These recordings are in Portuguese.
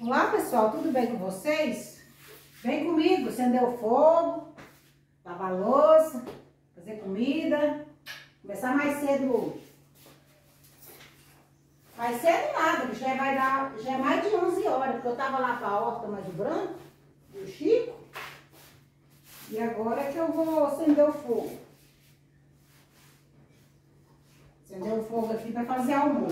Olá pessoal, tudo bem com vocês? Vem comigo, acender o fogo, lavar a louça, fazer comida, começar mais cedo hoje. Mais cedo nada, já é mais de 11 horas, porque eu tava lá pra horta mais do Branco, do Chico, e agora é que eu vou acender o fogo. Acender o fogo aqui pra fazer almoço.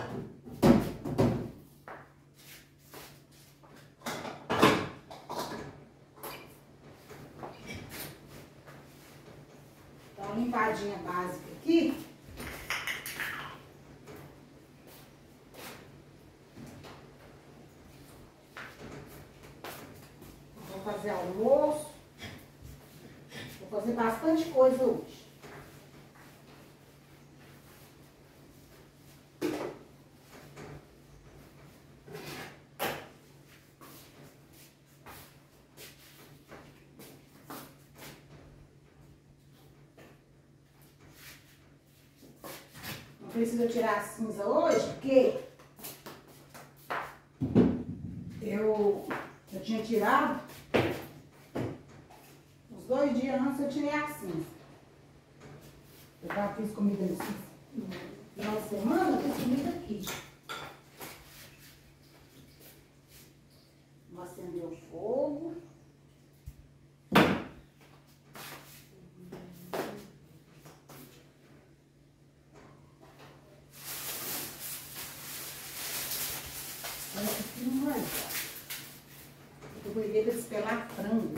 Limpadinha básica aqui. Vou fazer almoço. Vou fazer bastante coisa hoje. Preciso tirar a cinza hoje, porque eu tinha tirado, uns 2 dias antes eu tirei a cinza. Eu já fiz comida no final de semana, eu fiz comida aqui. Vou acender o fogo. Eu vou ir despelar frango.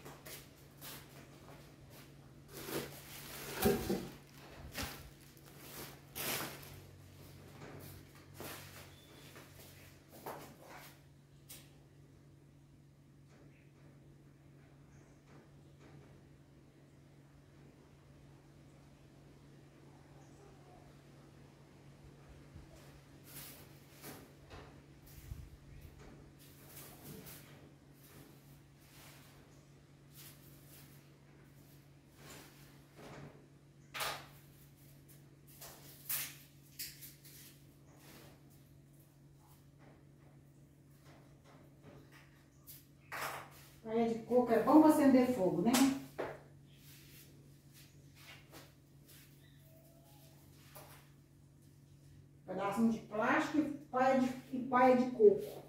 Palha de coco é bom para acender fogo, né? Pedacinho de plástico e palha de coco.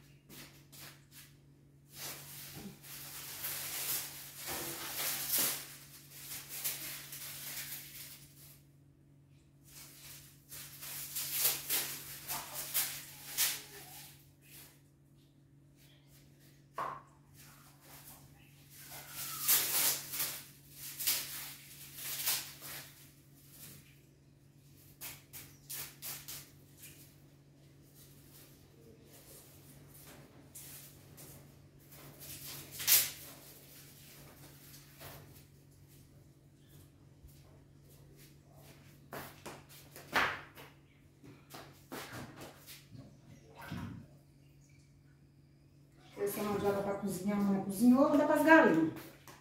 Essa mandioca para cozinhar, a mãe cozinhou, vou dar para as galinhas.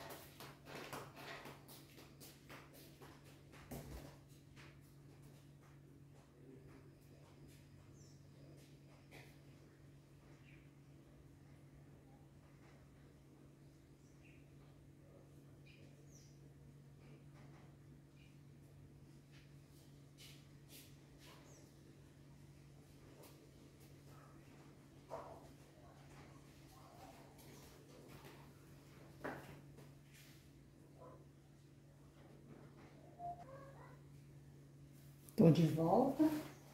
Tô de volta.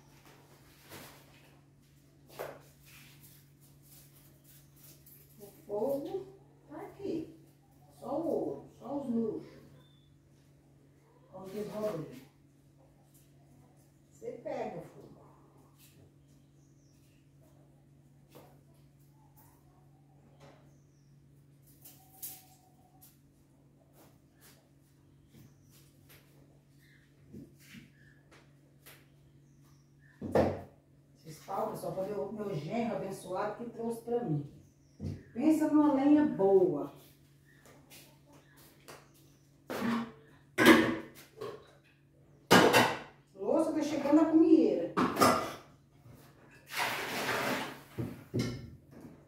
O fogo tá aqui. Só o ouro, só os luxos. Como que rola? Você pega o fogo. Pessoal, foi meu genro abençoado que trouxe pra mim. Pensa numa lenha boa. Louça tá chegando a comieira.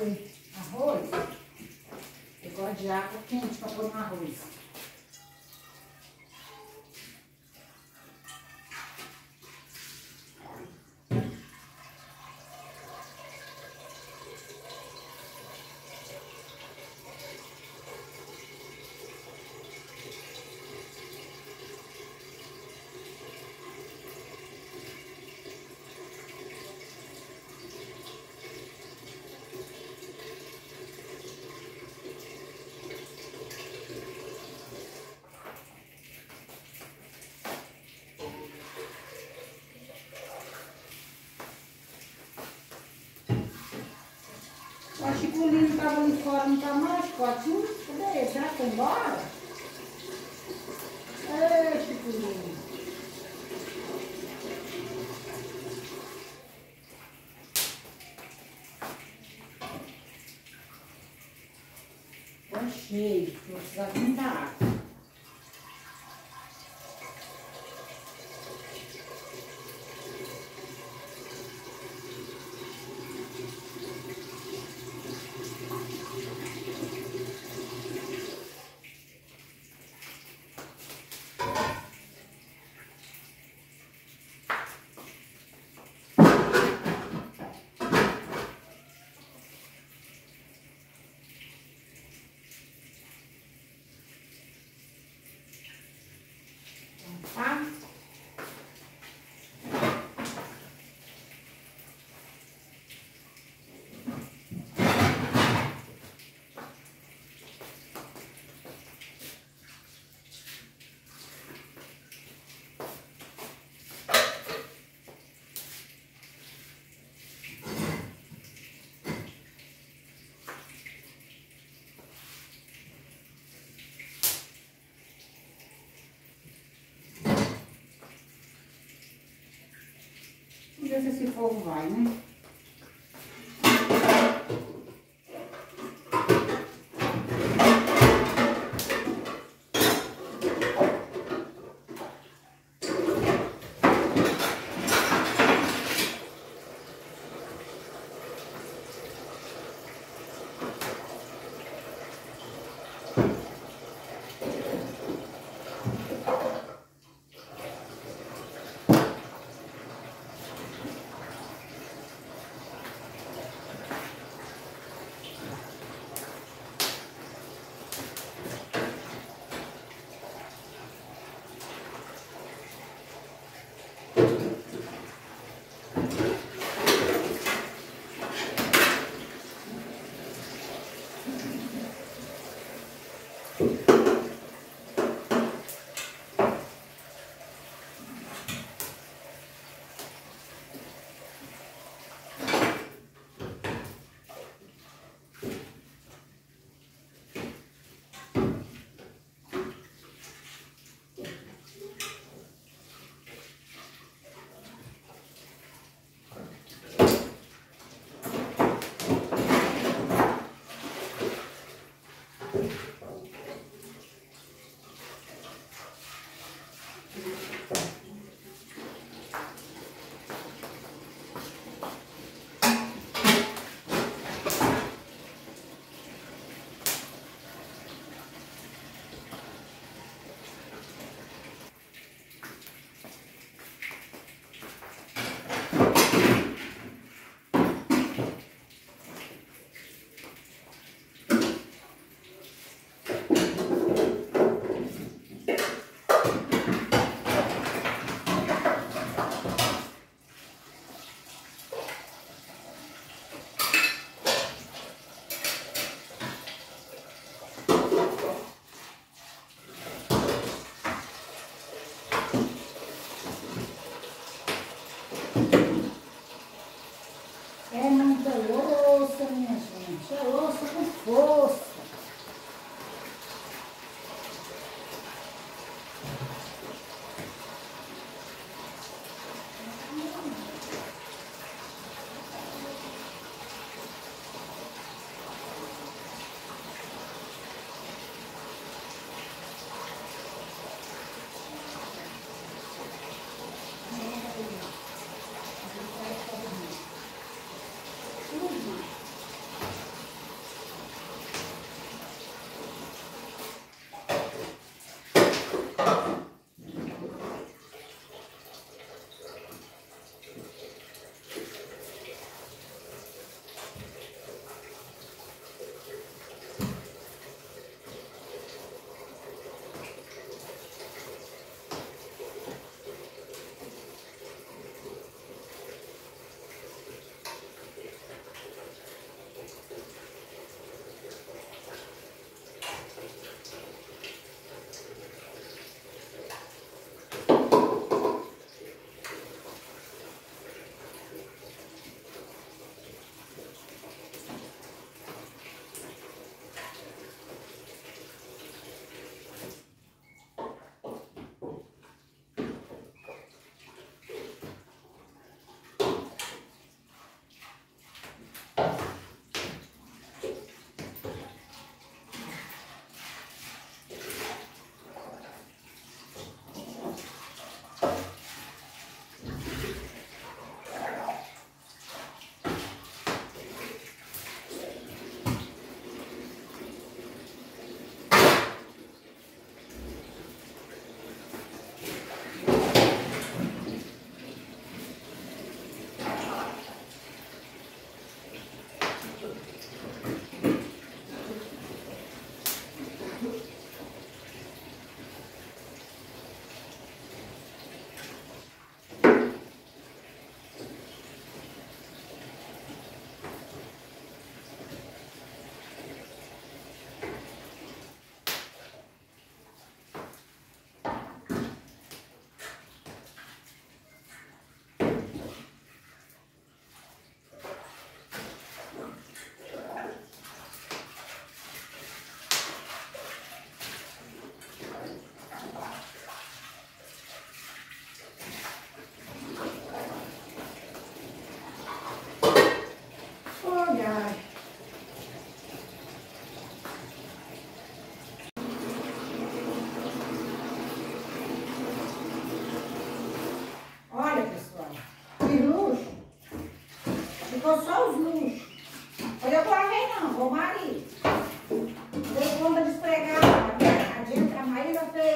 fazer arroz, eu gosto de água quente para pôr no arroz. O Chiculino estava ali fora, não está mais, Chicotinho? Cadê ele? Será que foi embora? Ei, Chiculino. Tá cheio, vou precisar de muita água. Tá? Vamos ver se esse fogo vai, né?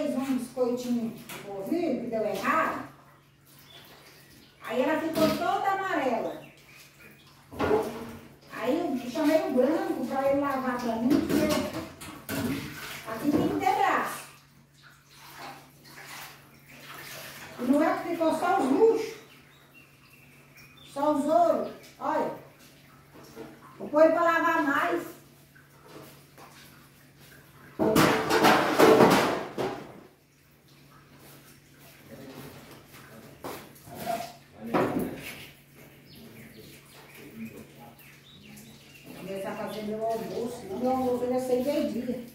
fez um biscoitinho de polvilho que deu errado. Aí ela ficou toda amarela. Aí eu chamei o branco para ele lavar para mim, porque aqui tem que ter braço. E não é que ficou só os luxos, só os ouros. Olha, vou pôr para lavar mais. Começar a fazer meu almoço, senão meu almoço vai ser meio-dia.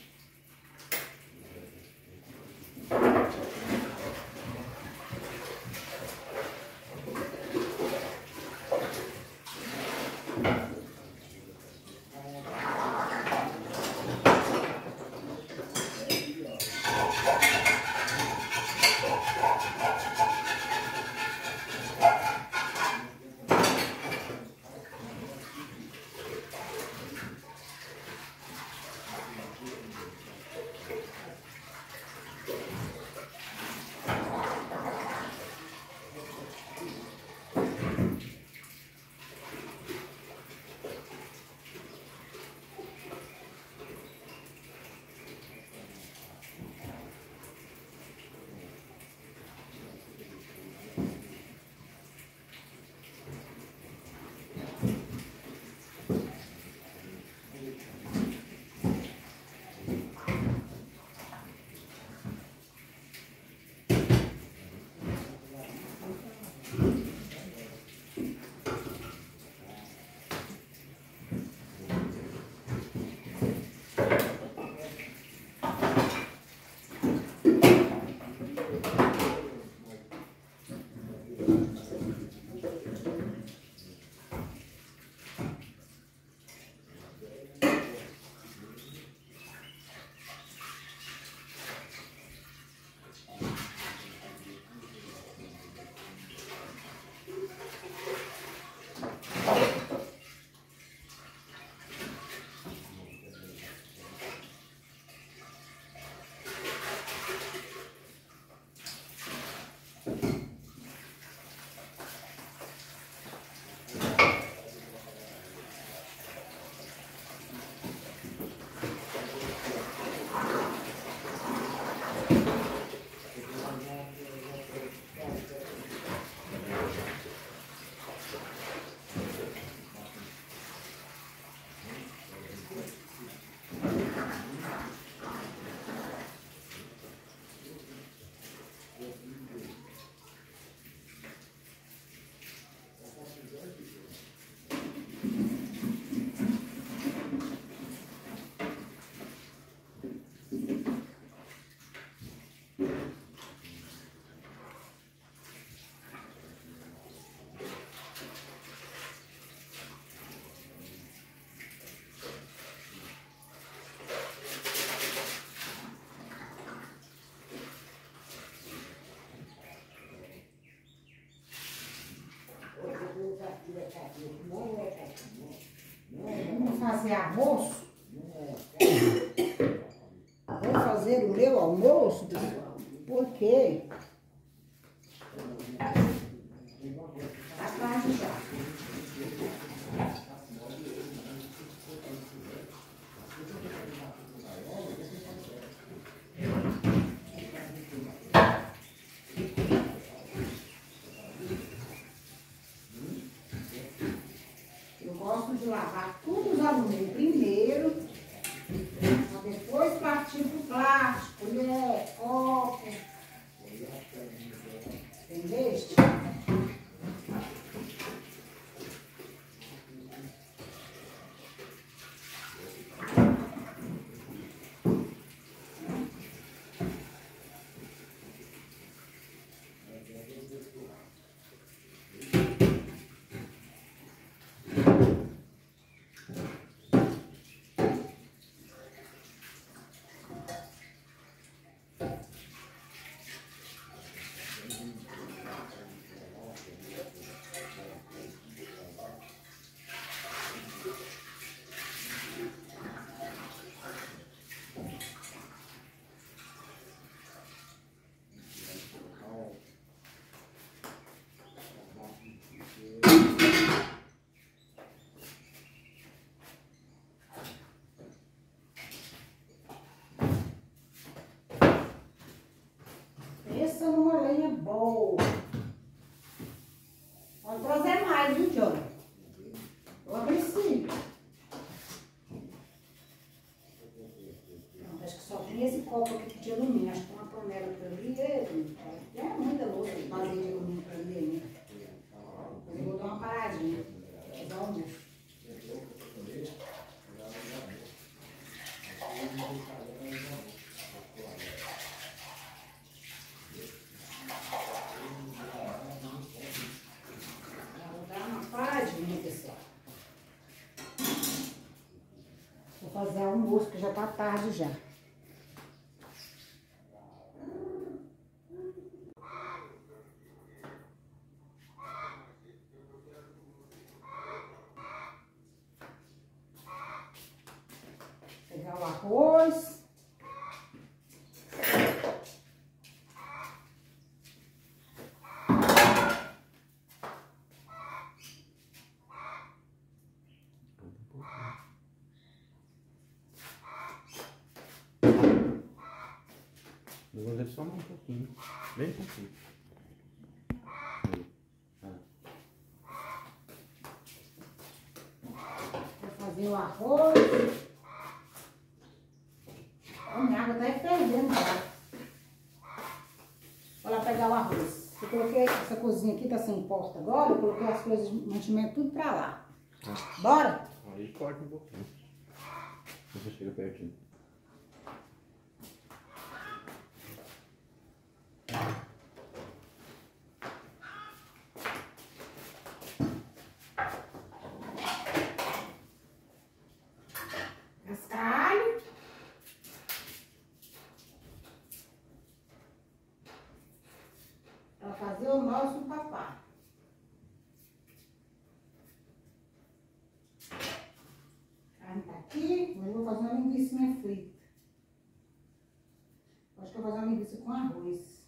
Vamos fazer almoço? Vou fazer o meu almoço, pessoal, porque tá tarde já. Eu gosto de lavar tudo os alumínios primeiro, pra depois partir pro plástico, colher, copo. Entendeste? copo aqui de alumínio. Acho que tem uma panela para ali. É muita louça, vazia de alumínio para ali ainda. Eu vou dar uma paradinha. Vou dar um almoço. Vou dar uma paradinha, pessoal. Vou fazer almoço, que já tá tarde já. Pegar o arroz. Eu vou fazer só um pouquinho, bem pouquinho. Vou fazer o arroz. A minha água tá fervendo já. Vou lá pegar o arroz. Eu coloquei essa cozinha aqui, tá sem porta agora. Eu coloquei as coisas de mantimento tudo pra lá. Bora? Aí corta um pouquinho. Você chega pertinho. Cascalho. Pra fazer o nosso papá. A carne tá aqui, mas eu vou fazer uma linguiça frita. Acho que eu vou fazer uma linguiça com arroz.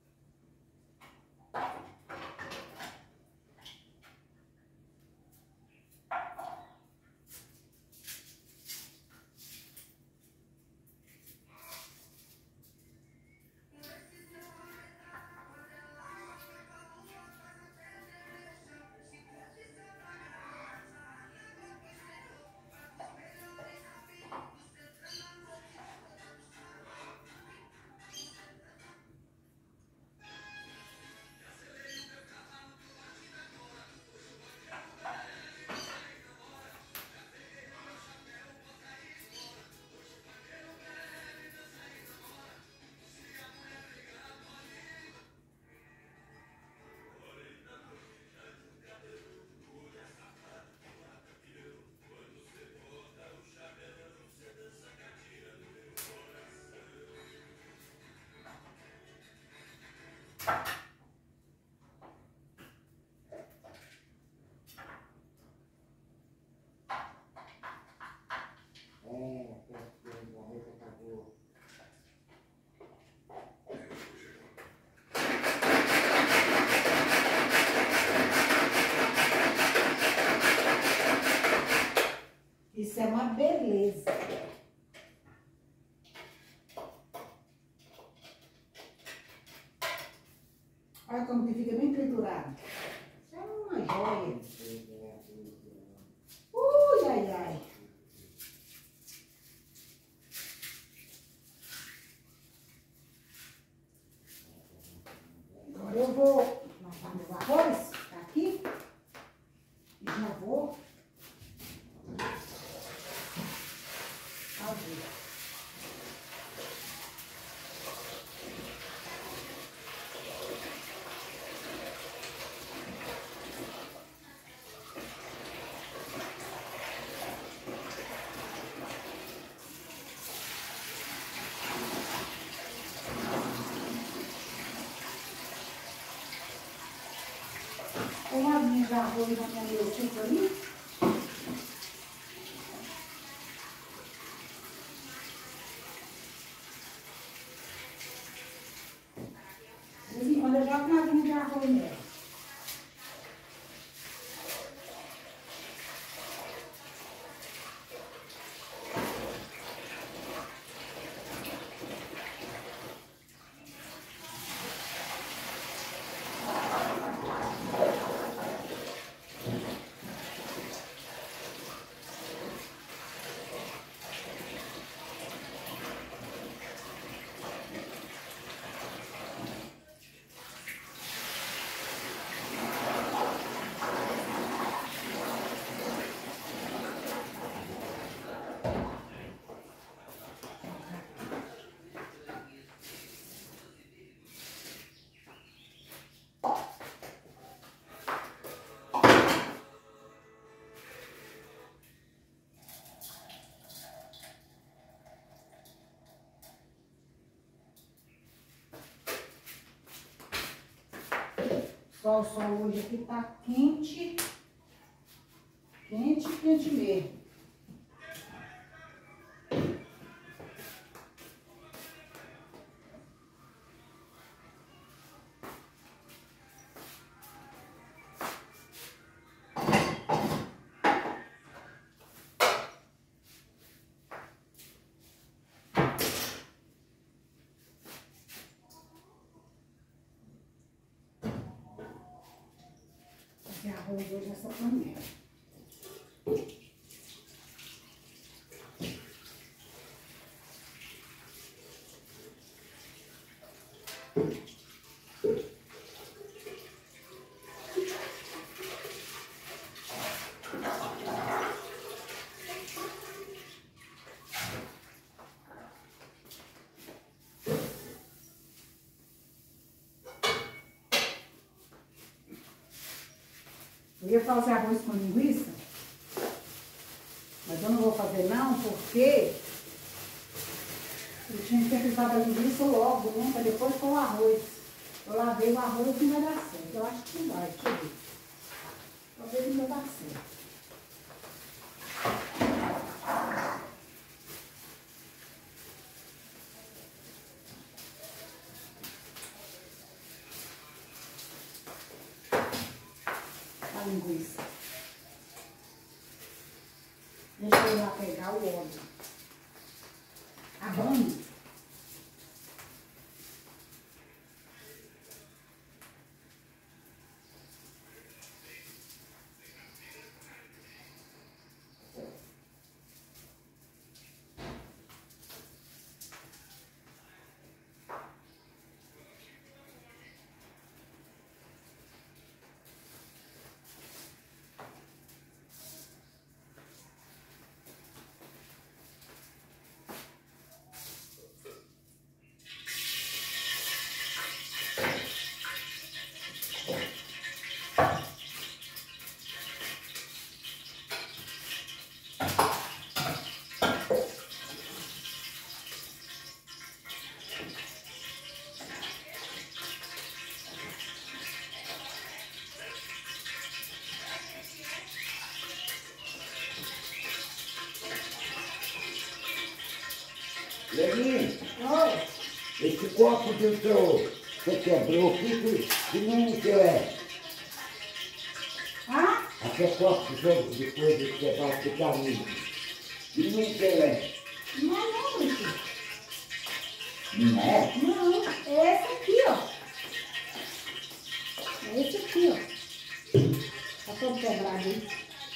Isso é uma beleza. Olha como que fica bem triturado. Isso é uma joia. Ui, ai, ai. Agora eu vou lavar meu arroz, tá aqui. E já vou fazer. Uma minha de arroz na minha leite ali. De vez em quando eu jogo uma aguinha de arroz nela. Só o sol hoje aqui tá quente. Quente, quente mesmo. Fazer arroz hoje nessa panela. Eu ia fazer arroz com linguiça, mas eu não vou fazer não, porque eu tinha que ter fritado a linguiça logo, né? Para depois pôr o arroz. Eu lavei o arroz e não vai dar certo. Eu acho que não vai, deixa eu ver. Talvez não vai dar certo. A linguiça. Deixa eu ir lá pegar o óleo. A banho. Leninho, Oi. esse copo que você quebrou, que número que é? Ah? Aquele copo que você depois de quebrar, que tá limpo. Que número que é? Não é não, meu filho. Não é? Não, é esse aqui, ó. É esse aqui, ó. Tá todo quebrado aí.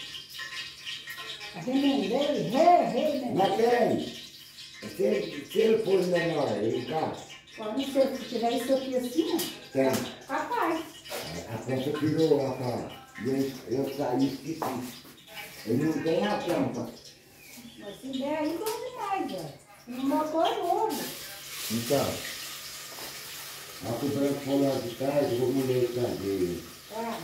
Tá remendei, remendei. Mas peraí, se ele for menor, ele tá? Só não sei, se tiver isso aqui assim, ó. Tem. Capaz. A peça tirou lá, cara. E eu saí e esqueci. Ele não tem a tampa. Mas se der aí, bom demais, ó. O motor é novo. Então, a que o branco foi lá de trás, eu vou mulher o cadeiro. Tá.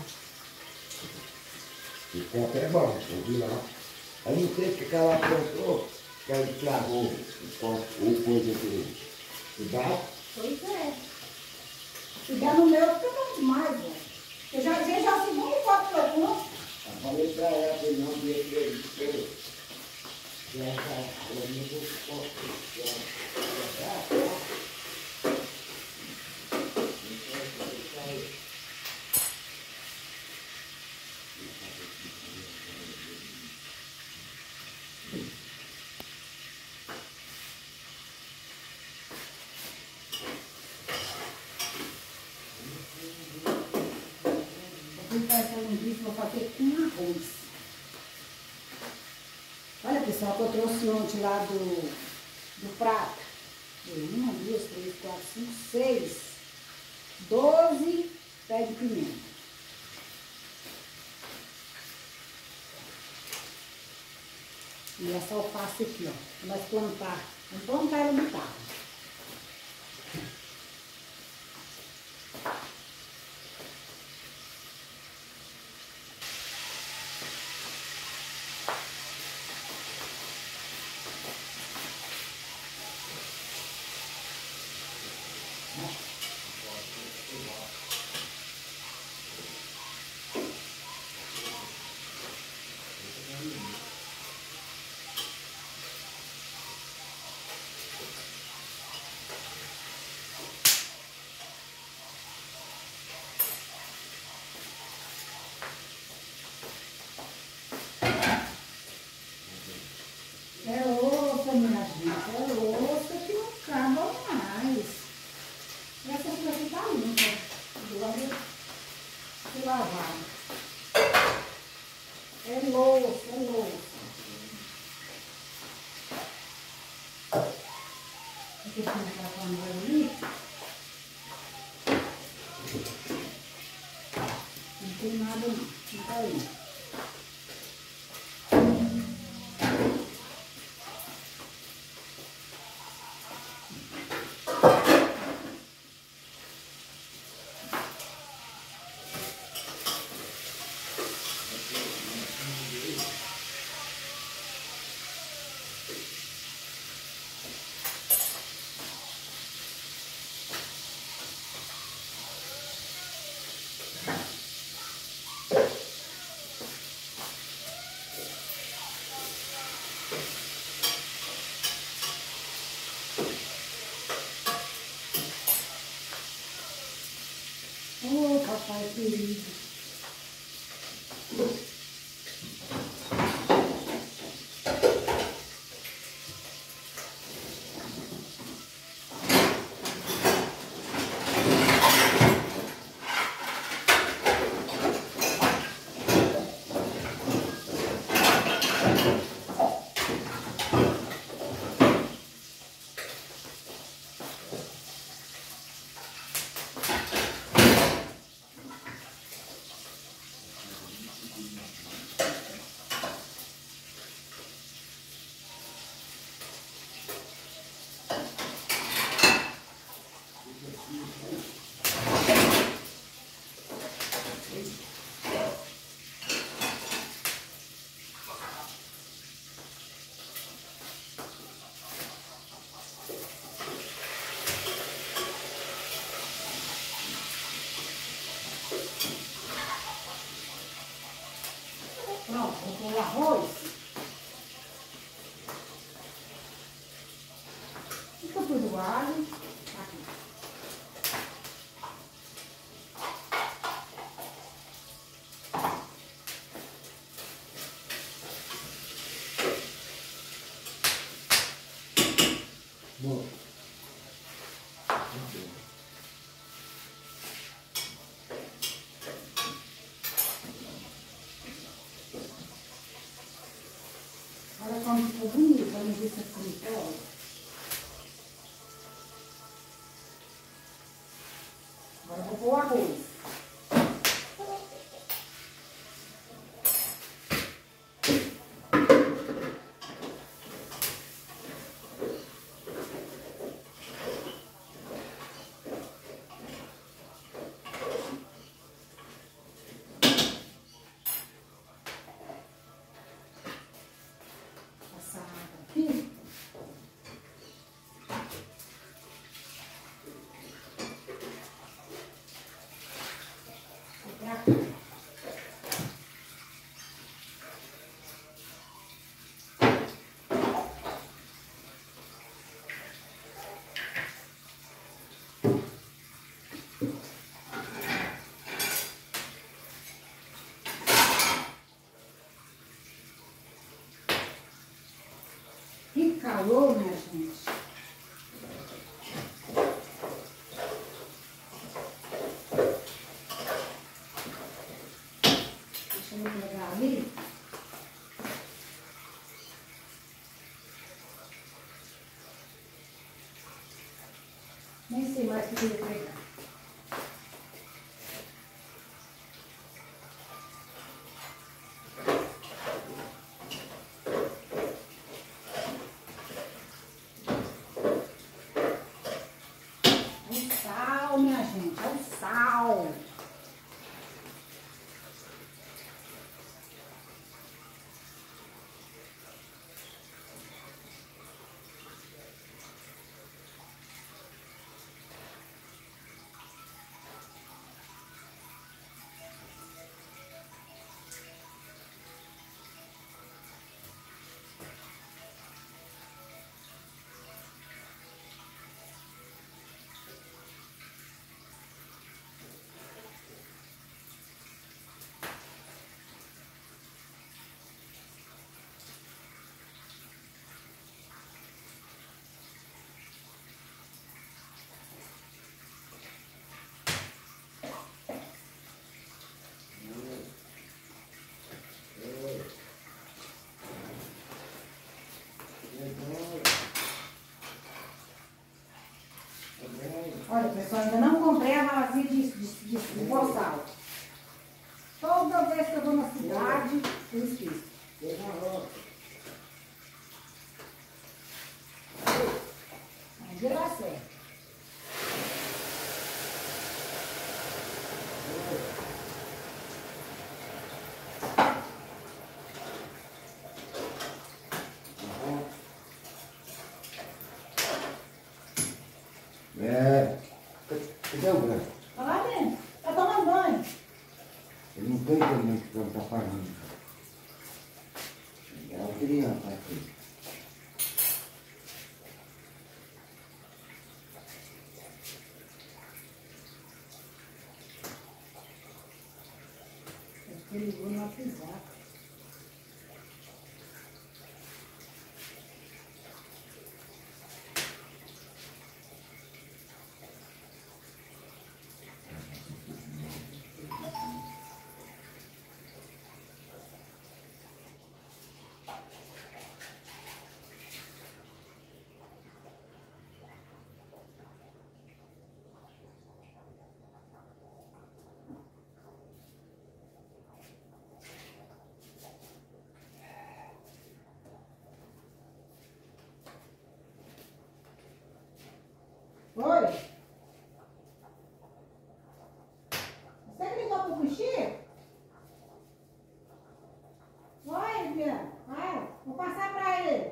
O copo é bom, eu vi lá. Aí não sei o que ela comprou, que ela estragou o copo, ou coisa do dá. Pois é. Se der no meu, fica bom demais, ó. Eu já é o segundo copo que eu compro. Eu falei pra ela que não ia ter que ela não vou Eu fui fazer linguiça, vou fazer com arroz. Olha, pessoal, que eu trouxe ontem lá do prato. 1, 2, 3, 4, 5, 6, 12 pés de pimenta. E essa alface aqui, ó. Nós plantar. Vamos plantar ela no carro. Não tem nada não. Não tá aí. Oh, papai querido. Pronto, vou pôr o arroz. Fica tudo alho. Aqui. Bom. Olha como ficou bonito, vamos ver se ficou bonito. Agora eu vou pôr o arroz. Passar água aqui. E pra cá. Que calor, minha gente. Deixa eu pegar ali. Nem sei mais o que eu ia pegar. É o sal, minha gente, é o sal. Olha, pessoal, ainda não comprei a vazia de boçal. Toda vez que eu vou na cidade, eu esqueço. Aí vai dar certo. Cadê o branco? Tá lá dentro. Tá tomando banho. Ele não tem também que não tá pagando. Ela queria aqui. Ele ligou no WhatsApp. Oi? Você que ligou pro Chico? Oi, Adriano. Vai, vou passar pra ele.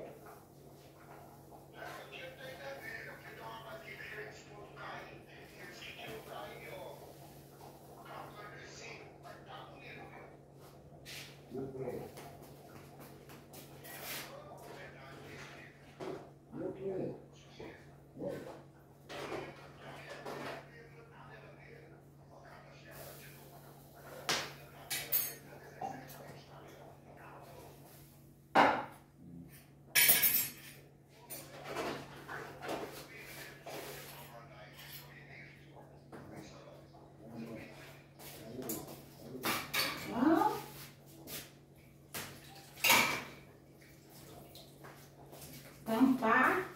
Não? Tampar.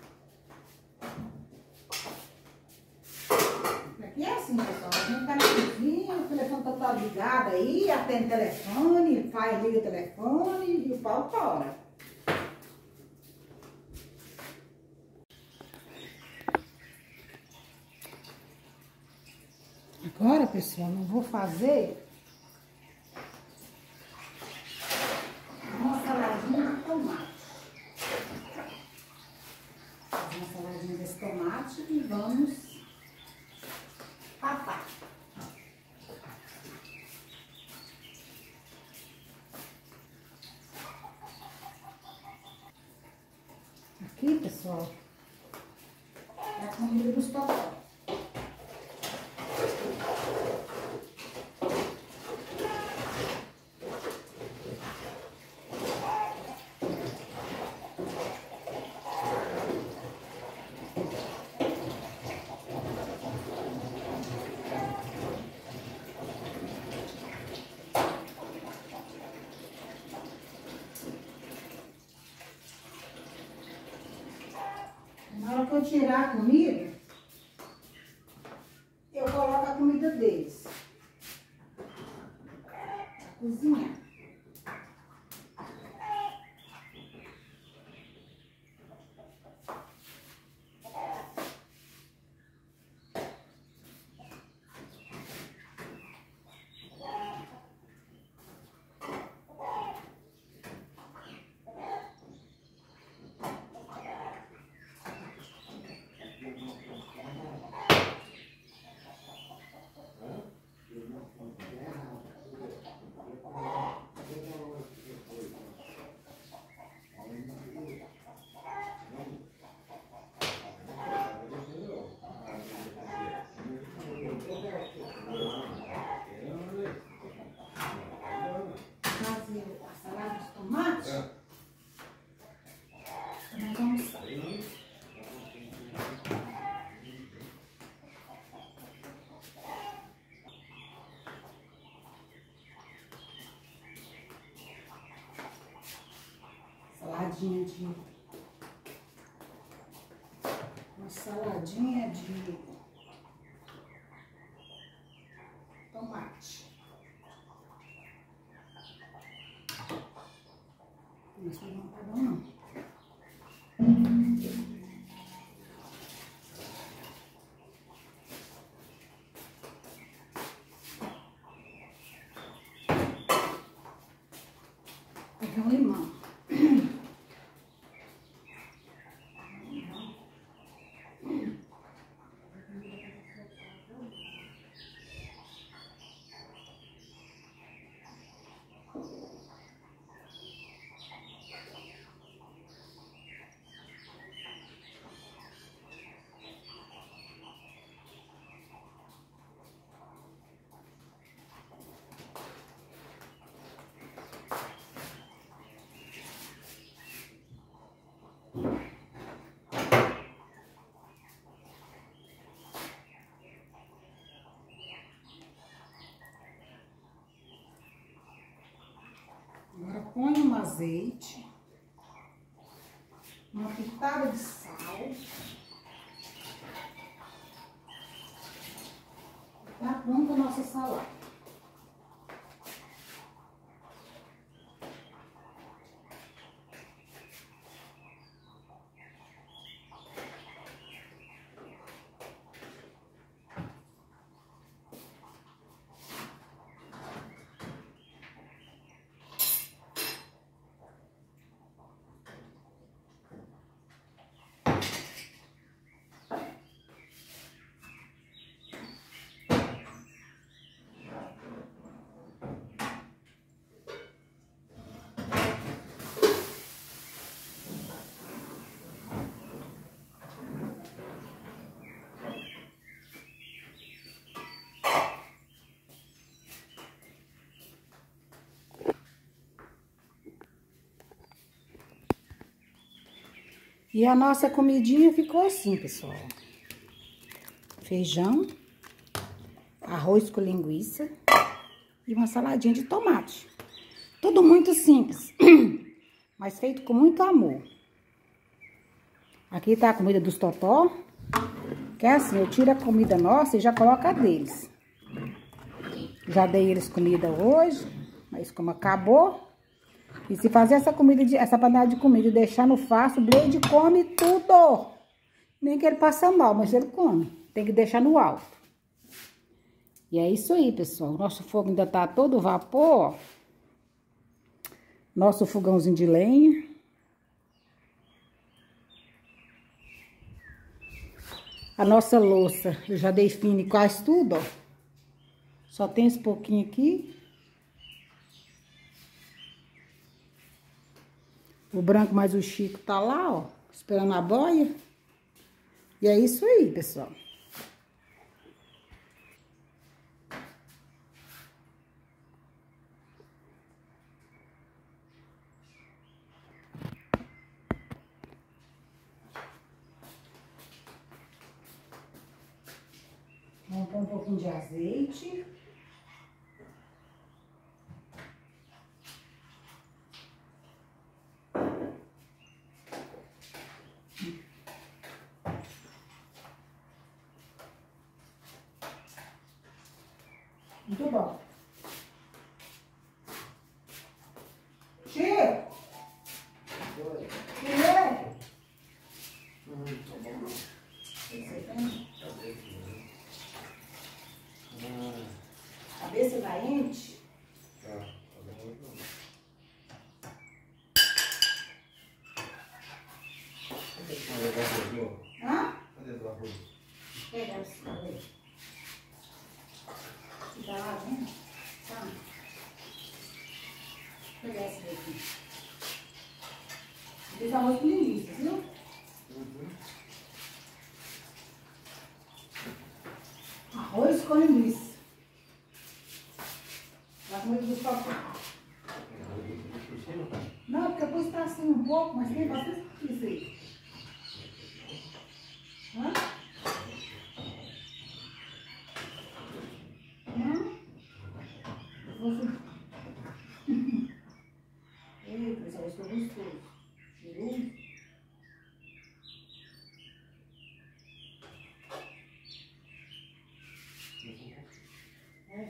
Aqui é assim, pessoal. A gente tá na cozinha, o telefone tá ligado aí, atende o telefone, faz, liga o telefone e o pau tora. Agora, pessoal, eu vou fazer uma saladinha de tomate. Fazer uma saladinha desse tomate e vamos papar. Aqui, pessoal, é a comida dos totó. Na hora que eu tirar a comida, eu coloco a comida deles. Pra cozinhar. Fazer a salada de tomate. Nós vamos saladinha de Mas não tá bom, não. Pegar um limão. Agora põe um azeite, uma pitada de sal. Tá pronta a nossa salada. E a nossa comidinha ficou assim, pessoal. Feijão, arroz com linguiça e uma saladinha de tomate. Tudo muito simples, mas feito com muito amor. Aqui tá a comida dos totó, que é assim, eu tiro a comida nossa e já coloco a deles. Já dei eles comida hoje, mas como acabou... E se fazer essa panela de comida e deixar no fácil, o Blade come tudo. Nem que ele passa mal, mas ele come. Tem que deixar no alto. E é isso aí, pessoal. Nosso fogo ainda tá todo vapor, ó. Nosso fogãozinho de lenha. A nossa louça, eu já dei fino em quase tudo, ó. Só tem esse pouquinho aqui. O branco mais o Chico tá lá, ó, esperando a boia. E é isso aí, pessoal. Vamos pôr um pouquinho de azeite. Muito bom. Chico! Oi. Chico! Cabeça da ente? Tá, tá bom. Cadê o arroz, amor? Hã? Cadê o arroz? Pega esse cabelo. Tá lá, vendo? Tá. Vou pegar esse daqui. Fiz arroz com linguiça, viu? Uhum. Arroz com linguiça. Vai comer tudo só. Não, porque eu pus pra cima um pouco, mas tem bastante isso aí. Hã? Hã? Eita, esse arroz ficou gostoso. Cheiroso. É.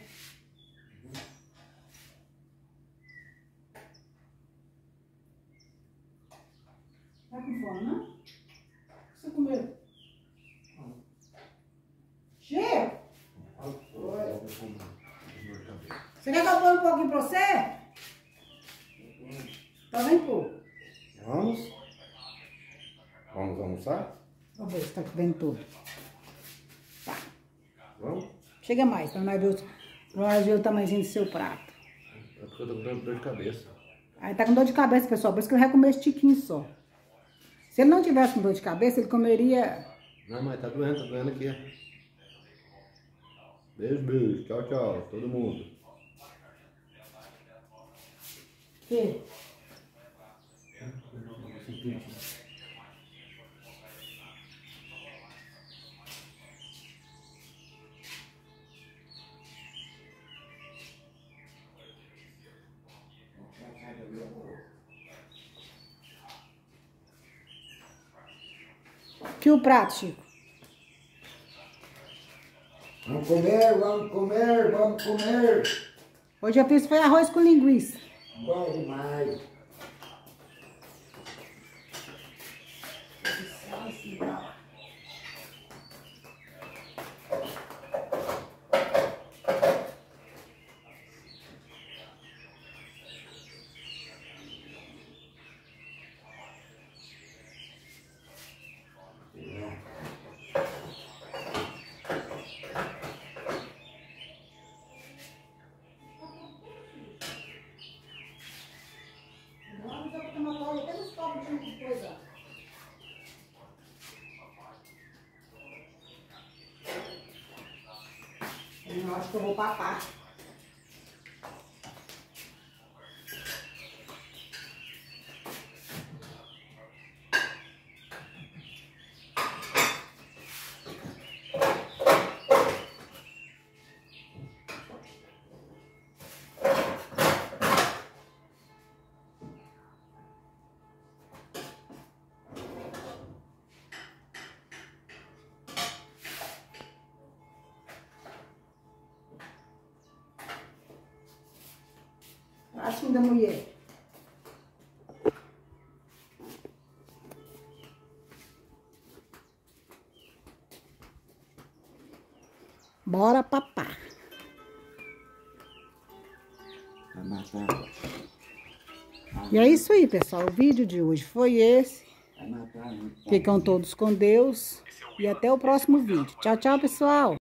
Você quer que eu ponha um pouquinho pra você? Tá bem, pô. Vamos? Vamos almoçar? Vamos ver se tá vendo tudo. Tá. Vamos? Chega mais, pra nós ver o tamanhozinho do seu prato. É porque eu tô com dor de cabeça. Aí tá com dor de cabeça, pessoal, por isso que ele vai comer esse tiquinho só. Se ele não tivesse com dor de cabeça, ele comeria... Não, mas tá doendo aqui. Beijo, beijo. Tchau, tchau. Todo mundo. Que? Que o prato, Chico? Vamos comer, vamos comer, vamos comer. Hoje eu fiz foi arroz com linguiça. Bom demais. Eu acho que eu vou papar. Assim da mulher. Bora papar. Vai matar. E é isso aí, pessoal. O vídeo de hoje foi esse. Vai matar. Ficam todos com Deus. E até o próximo vídeo. Tchau, tchau, pessoal.